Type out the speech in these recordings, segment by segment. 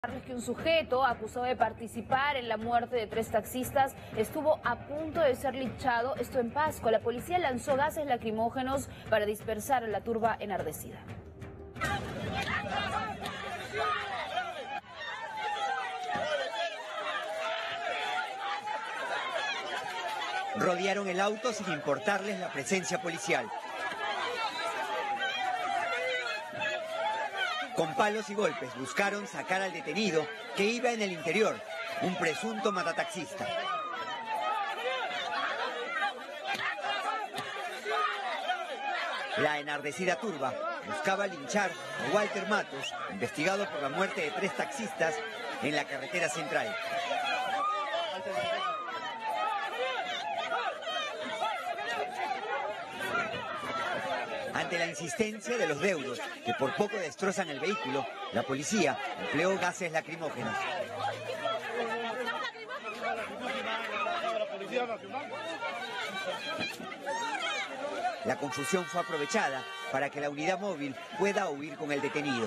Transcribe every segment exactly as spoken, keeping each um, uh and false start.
Que un sujeto acusado de participar en la muerte de tres taxistas estuvo a punto de ser linchado, esto en Pasco. La policía lanzó gases lacrimógenos para dispersar a la turba enardecida. Rodearon el auto sin importarles la presencia policial. Con palos y golpes buscaron sacar al detenido que iba en el interior, un presunto matataxista. La enardecida turba buscaba linchar a Walter Matos, investigado por la muerte de tres taxistas en la carretera central. Ante la insistencia de los deudos, que por poco destrozan el vehículo, la policía empleó gases lacrimógenos. La confusión fue aprovechada para que la unidad móvil pueda huir con el detenido.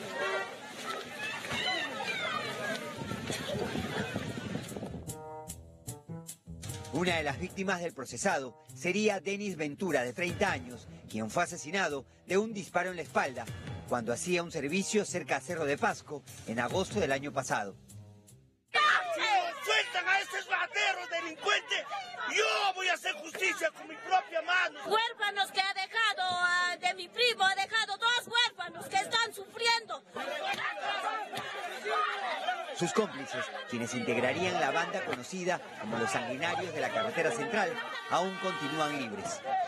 Una de las víctimas del procesado sería Denis Ventura, de treinta años, quien fue asesinado de un disparo en la espalda cuando hacía un servicio cerca a Cerro de Pasco en agosto del año pasado. ¡Sueltan a esos rateros delincuentes! ¡Yo voy a hacer justicia con mi propia mano! Huérfanos que ha dejado, uh, de mi primo, ha dejado dos huérfanos que están sufriendo. Sus cómplices, quienes integrarían la banda conocida como los sanguinarios de la carretera central, aún continúan libres.